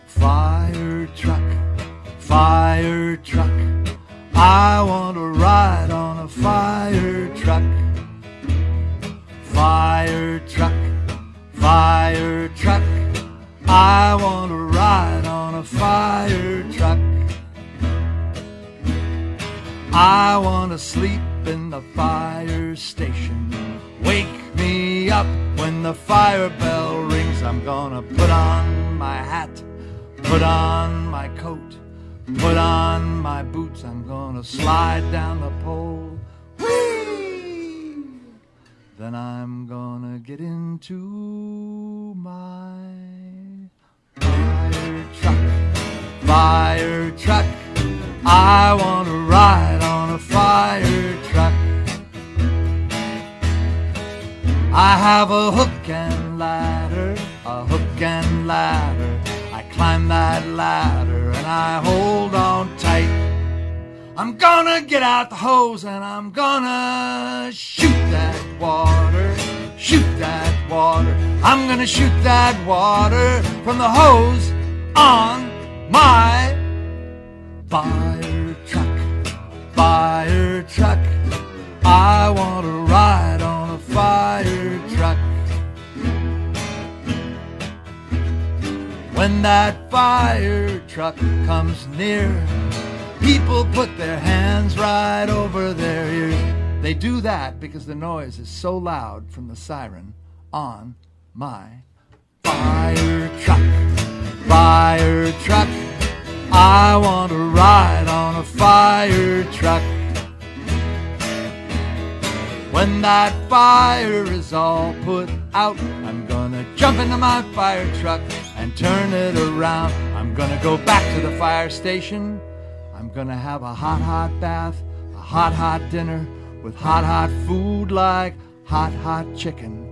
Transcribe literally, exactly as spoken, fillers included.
Fire truck, fire truck, I want to ride on a fire truck. Fire truck, fire truck, I want to ride on a fire truck. I want to sleep in the fire station. Wake me up when the fire bell rings. I'm gonna put on my hat, put on my coat, put on my boots. I'm gonna slide down the pole. Whee! Then I'm gonna get into my fire truck, fire truck, I want to ride on a fire truck. I have a hook and ladder, a hook and ladder. I climb that ladder and I hold on tight. I'm gonna get out the hose and I'm gonna shoot that water, shoot that water. I'm gonna shoot that water from the hose on my fire truck, fire truck, I want to ride on a fire truck. When that fire truck comes near, people put their hands right over their ears. They do that because the noise is so loud from the siren on my fire truck, fire truck, I want to ride on a fire truck. When that fire is all put out, I'm gonna jump into my fire truck and turn it around. I'm gonna go back to the fire station. I'm gonna have a hot, hot bath, a hot, hot dinner with hot, hot food like hot, hot chicken.